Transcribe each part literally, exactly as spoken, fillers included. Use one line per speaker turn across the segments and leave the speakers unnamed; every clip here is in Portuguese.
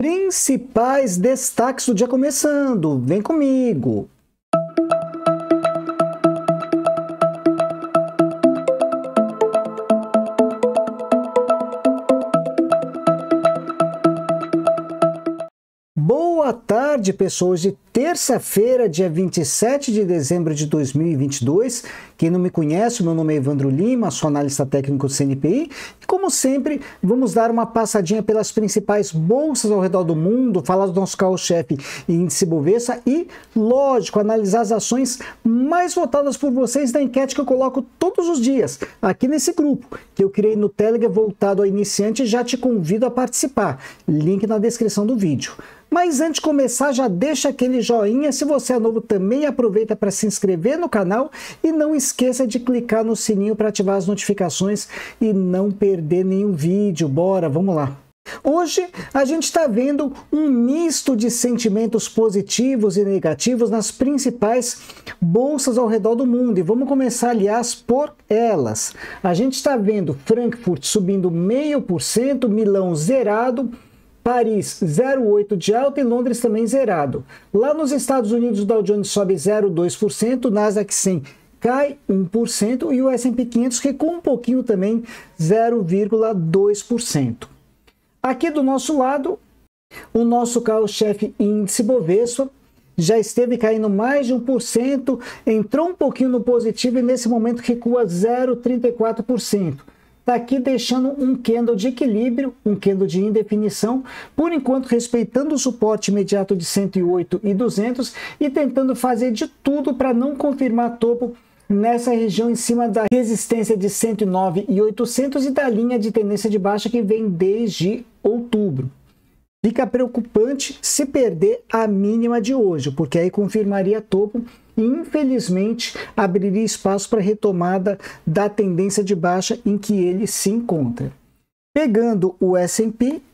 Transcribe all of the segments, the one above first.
Principais destaques do dia começando. Vem comigo. Boa tarde, pessoas de terça-feira, dia vinte e sete de dezembro de dois mil e vinte e dois. Quem não me conhece, meu nome é Evandro Lima, sou analista técnico do C N P I e, como sempre, vamos dar uma passadinha pelas principais bolsas ao redor do mundo, falar do nosso carro-chefe índice Bovespa e, lógico, analisar as ações mais votadas por vocês da enquete que eu coloco todos os dias aqui nesse grupo, que eu criei no Telegram voltado a iniciante e já te convido a participar. Link na descrição do vídeo. Mas antes de começar, já deixa aquele joinha. Se você é novo, também aproveita para se inscrever no canal e não esqueça de clicar no sininho para ativar as notificações e não perder nenhum vídeo. Bora, vamos lá. Hoje a gente está vendo um misto de sentimentos positivos e negativos nas principais bolsas ao redor do mundo e vamos começar, aliás, por elas. A gente está vendo Frankfurt subindo zero vírgula cinco por cento, Milão zerado, Paris zero vírgula oito por cento de alta e Londres também zerado. Lá nos Estados Unidos o Dow Jones sobe zero vírgula dois por cento, o Nasdaq cem cai um por cento e o S e P quinhentos recua um pouquinho também, zero vírgula dois por cento. Aqui do nosso lado, o nosso carro-chefe índice Bovespa já esteve caindo mais de um por cento, entrou um pouquinho no positivo e nesse momento recua zero vírgula trinta e quatro por cento. Está aqui deixando um candle de equilíbrio, um candle de indefinição, por enquanto respeitando o suporte imediato de cento e oito e duzentos e tentando fazer de tudo para não confirmar topo nessa região em cima da resistência de cento e nove e oitocentos e da linha de tendência de baixa que vem desde outubro. Fica preocupante se perder a mínima de hoje, porque aí confirmaria topo e, infelizmente, abriria espaço para a retomada da tendência de baixa em que ele se encontra. Pegando o S e P,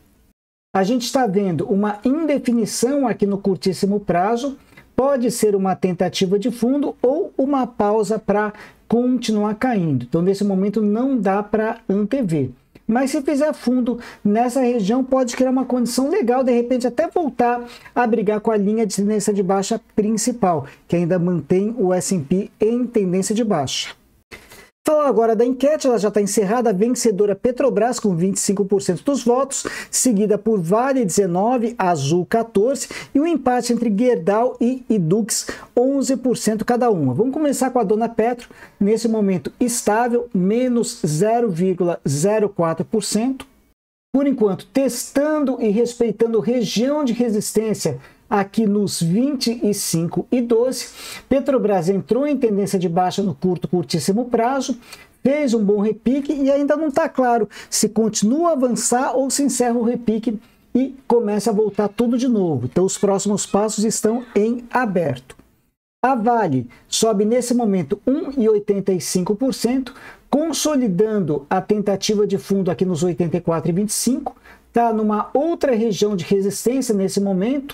a gente está vendo uma indefinição aqui no curtíssimo prazo, pode ser uma tentativa de fundo ou uma pausa para continuar caindo. Então, nesse momento, não dá para antever. Mas se fizer fundo nessa região, pode criar uma condição legal, de repente até voltar a brigar com a linha de tendência de baixa principal, que ainda mantém o S e P em tendência de baixa. Falar agora da enquete, ela já está encerrada, a vencedora Petrobras com vinte e cinco por cento dos votos, seguida por Vale dezenove por cento, Azul quatorze por cento e o empate entre Gerdau e Yduqs onze por cento cada uma. Vamos começar com a Dona Petro, nesse momento estável, menos zero vírgula zero quatro por cento. Por enquanto, testando e respeitando região de resistência aqui nos vinte e cinco e doze, Petrobras entrou em tendência de baixa no curto, curtíssimo prazo, fez um bom repique e ainda não está claro se continua a avançar ou se encerra o repique e começa a voltar tudo de novo. Então os próximos passos estão em aberto. A Vale sobe nesse momento um vírgula oitenta e cinco por cento, consolidando a tentativa de fundo aqui nos oitenta e quatro vírgula vinte e cinco, está numa outra região de resistência nesse momento,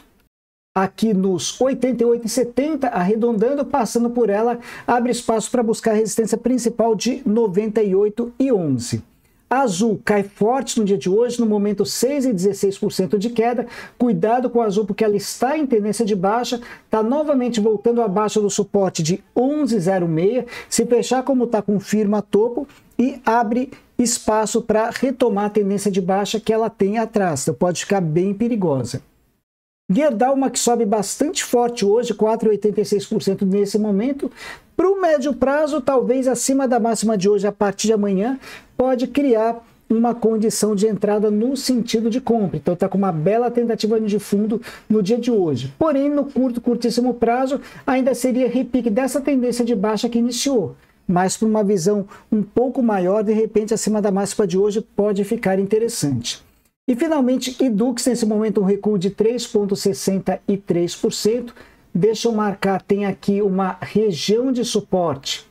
aqui nos oitenta e oito vírgula setenta, arredondando, passando por ela, abre espaço para buscar a resistência principal de noventa e oito vírgula onze. A Azul cai forte no dia de hoje, no momento seis vírgula dezesseis por cento de queda. Cuidado com a Azul porque ela está em tendência de baixa, está novamente voltando abaixo do suporte de onze vírgula zero seis. Se fechar como está, confirma topo e abre espaço para retomar a tendência de baixa que ela tem atrás. Então pode ficar bem perigosa. Gerdau, uma que sobe bastante forte hoje, quatro vírgula oitenta e seis por cento nesse momento. Para o médio prazo, talvez acima da máxima de hoje, a partir de amanhã, pode criar uma condição de entrada no sentido de compra. Então está com uma bela tentativa de fundo no dia de hoje. Porém, no curto, curtíssimo prazo, ainda seria repique dessa tendência de baixa que iniciou. Mas para uma visão um pouco maior, de repente, acima da máxima de hoje, pode ficar interessante. E finalmente, Yduqs, nesse momento, um recuo de três vírgula sessenta e três por cento. Deixa eu marcar, tem aqui uma região de suporte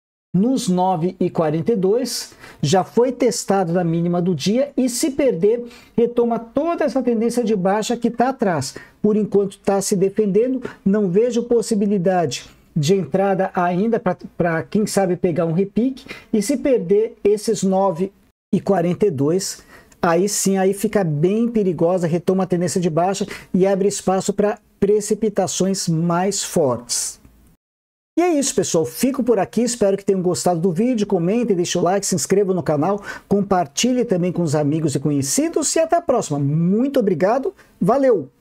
nos nove vírgula quarenta e dois, já foi testado na mínima do dia e se perder, retoma toda essa tendência de baixa que está atrás. Por enquanto está se defendendo, não vejo possibilidade de entrada ainda para quem sabe pegar um repique, e se perder esses nove vírgula quarenta e dois, aí sim, aí fica bem perigosa, retoma a tendência de baixa e abre espaço para precipitações mais fortes. E é isso, pessoal. Fico por aqui. Espero que tenham gostado do vídeo. Comentem, deixe o like, se inscreva no canal, compartilhe também com os amigos e conhecidos e até a próxima. Muito obrigado. Valeu!